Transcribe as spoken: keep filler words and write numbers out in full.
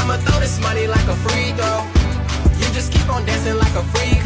I'ma throw this money like a free throw. You just keep on dancing like a freak